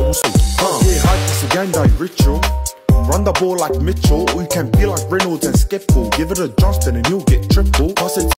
Yeah, hype is a gang die ritual. Run the ball like Mitchell, or you can be like Reynolds and Skipple. Give it a Johnston and you'll get triple. Pass it